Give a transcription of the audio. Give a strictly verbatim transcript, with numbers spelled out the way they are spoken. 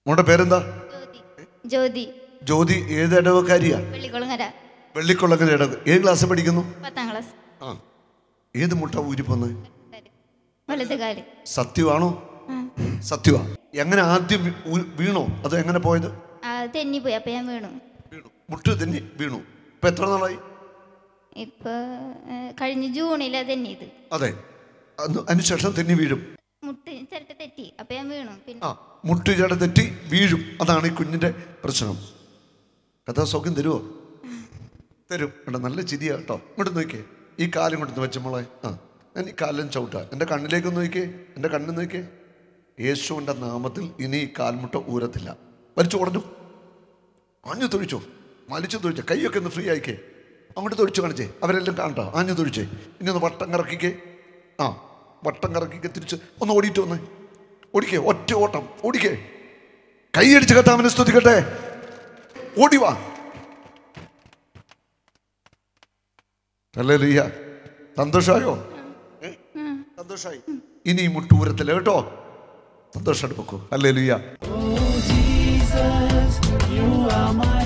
മോളുടെ പേരെന്താ? ജ്യോതി. ജ്യോതി ഏത് ഇടവക്കാരിയാ? വെള്ളിക്കുളങ്ങര. വെള്ളിക്കുളങ്ങര ഇടവ. ഏത് ക്ലാസ് പഠിക്കുന്നു? പത്താം ക്ലാസ്. ആ, ഏത് മുട്ട ഊരിപ്പോന്ന്? വലതുകാല്. സത്യമാണോ? സത്യമാ. എങ്ങനെ ആദ്യം വീണോ അതോ എങ്ങനെ പോയത്? തെന്നി പോയി, അപ്പൊ ഞാൻ വീണു. വീണു, മുട്ട് തെന്നി വീണു. ഇപ്പൊ എത്ര നാളായി? ഇപ്പൊ കഴിഞ്ഞ ജൂണിലാ തെന്നിയത്. അതെ, അതിനുശേഷം തെന്നി വീഴും. മുട്ട് ചിരട്ട തെറ്റി, അപ്പൊ ഞാൻ വീണു. പിന്നെ ആ, മുട്ട് ചിരട്ട തെറ്റി വീഴും. അതാണ് ഈ കുഞ്ഞിന്റെ പ്രശ്നം. കഥാ സൗഖ്യം തരുമോ? തരും. കേട്ടോ, നല്ല ചിരിയാ കേട്ടോ. ഇങ്ങോട്ട് നോക്കിയേ, ഈ കാലം കൊണ്ടു വെച്ച മോളെ. ആ, ഞാൻ ഈ കാലം ചവിട്ടാ. എൻ്റെ കണ്ണിലേക്കൊന്ന് നോക്കിയേ, എൻ്റെ കണ്ണിൽ നോക്കിയേ. യേശുവിൻ്റെ നാമത്തിൽ ഇനി ഈ കാൽമുട്ട ഊരത്തില്ല. വലിച്ചു ഉടഞ്ഞു, ആഞ്ഞു തൊഴിച്ചോ, മലിച്ചു തൊഴിച്ചോ. കൈയൊക്കെ ഒന്ന് ഫ്രീ ആയിക്കേ, അങ്ങോട്ട് തൊഴിച്ചു കാണിച്ചേ. അവരെല്ലാം കാണട്ടോ, ആഞ്ഞു തൊഴിച്ചേ. ഇനി ഒന്ന് വട്ടം കറക്കിക്കേ. ആ, വട്ടം കറക്കിക്കേ. തിരിച്ച് ഒന്ന് ഓടിയിട്ട് വന്നേ. ഓടിക്കേ, ഒറ്റ ഓട്ടം ഓടിക്കേ. കൈയടിച്ച് കർത്താവിനെ സ്തുതിക്കട്ടെ. ഓടിവാ. ഹല്ലേലൂയ. സന്തോഷമായോ? സന്തോഷമായി. ഇനി മുട്ടൂരത്തില്ല കേട്ടോ. സന്തോഷമായിട്ട് വെക്കൂ. ഹല്ലേലൂയ.